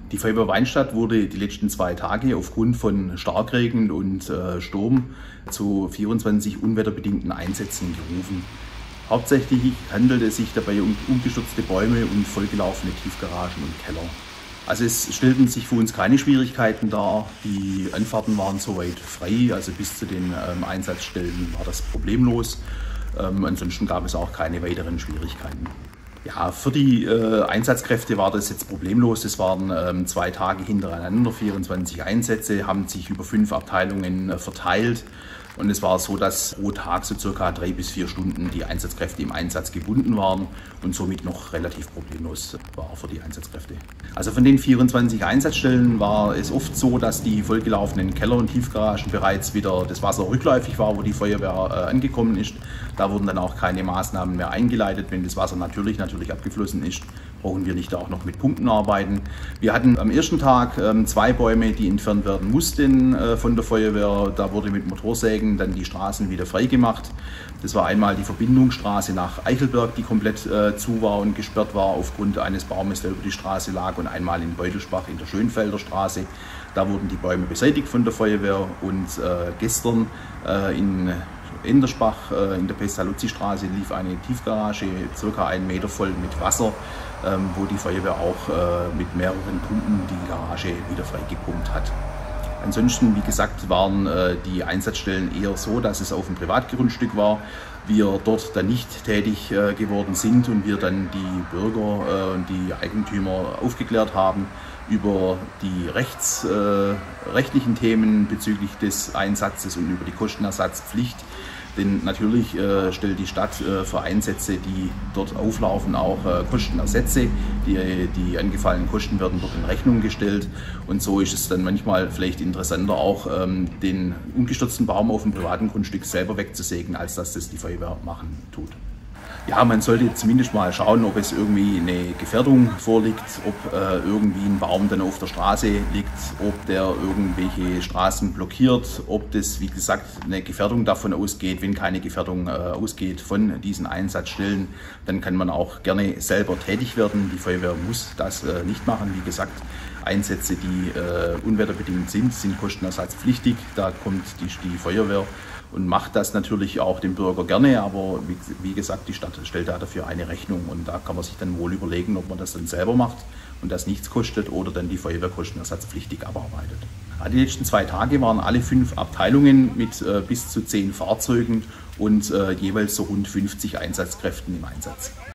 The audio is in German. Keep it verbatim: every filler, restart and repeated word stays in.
Die Feuerwehr Weinstadt wurde die letzten zwei Tage aufgrund von Starkregen und äh, Sturm zu vierundzwanzig unwetterbedingten Einsätzen gerufen. Hauptsächlich handelt es sich dabei um umgestürzte Bäume und vollgelaufene Tiefgaragen und Keller. Also es stellten sich für uns keine Schwierigkeiten dar. Die Anfahrten waren soweit frei, also bis zu den ähm, Einsatzstellen war das problemlos. Ähm, ansonsten gab es auch keine weiteren Schwierigkeiten. Ja, für die äh, Einsatzkräfte war das jetzt problemlos. Es waren ähm, zwei Tage hintereinander, vierundzwanzig Einsätze, haben sich über fünf Abteilungen äh, verteilt. Und es war so, dass pro Tag so circa drei bis vier Stunden die Einsatzkräfte im Einsatz gebunden waren und somit noch relativ problemlos war für die Einsatzkräfte. Also von den vierundzwanzig Einsatzstellen war es oft so, dass die vollgelaufenen Keller und Tiefgaragen bereits wieder das Wasser rückläufig war, wo die Feuerwehr äh, angekommen ist. Da wurden dann auch keine Maßnahmen mehr eingeleitet. Wenn das Wasser natürlich, natürlich abgeflossen ist, brauchen wir nicht auch noch mit Pumpen arbeiten. Wir hatten am ersten Tag ähm, zwei Bäume, die entfernt werden mussten äh, von der Feuerwehr. Da wurde mit Motorsägen dann die Straßen wieder freigemacht. Das war einmal die Verbindungsstraße nach Eichelberg, die komplett äh, zu war und gesperrt war aufgrund eines Baumes, der über die Straße lag, und einmal in Beutelsbach in der Schönfelder Straße. Da wurden die Bäume beseitigt von der Feuerwehr, und äh, gestern äh, in Enderspach äh, in der Pestalozzi-Straße lief eine Tiefgarage circa einen Meter voll mit Wasser, ähm, wo die Feuerwehr auch äh, mit mehreren Pumpen die Garage wieder freigepumpt hat. Ansonsten, wie gesagt, waren äh, die Einsatzstellen eher so, dass es auf dem Privatgrundstück war, wir dort dann nicht tätig äh, geworden sind und wir dann die Bürger äh, und die Eigentümer aufgeklärt haben über die rechts, äh, rechtlichen Themen bezüglich des Einsatzes und über die Kostenersatzpflicht. Denn natürlich äh, stellt die Stadt äh, für Einsätze, die dort auflaufen, auch äh, Kostenersätze. Die, die angefallenen Kosten werden dort in Rechnung gestellt. Und so ist es dann manchmal vielleicht interessanter, auch ähm, den umgestürzten Baum auf dem privaten Grundstück selber wegzusägen, als dass das die Feuerwehr machen tut. Ja, man sollte zumindest mal schauen, ob es irgendwie eine Gefährdung vorliegt, ob äh, irgendwie ein Baum dann auf der Straße liegt, ob der irgendwelche Straßen blockiert, ob das, wie gesagt, eine Gefährdung davon ausgeht. Wenn keine Gefährdung äh, ausgeht von diesen Einsatzstellen, dann kann man auch gerne selber tätig werden. Die Feuerwehr muss das äh, nicht machen. Wie gesagt, Einsätze, die äh, unwetterbedingt sind, sind kostenersatzpflichtig. Da kommt die, die Feuerwehr und macht das natürlich auch dem Bürger gerne, aber wie, wie gesagt, die Stadt stellt da dafür eine Rechnung, und da kann man sich dann wohl überlegen, ob man das dann selber macht und das nichts kostet oder dann die Feuerwehr kostenersatzpflichtig abarbeitet. Die letzten zwei Tage waren alle fünf Abteilungen mit äh, bis zu zehn Fahrzeugen und äh, jeweils so rund fünfzig Einsatzkräften im Einsatz.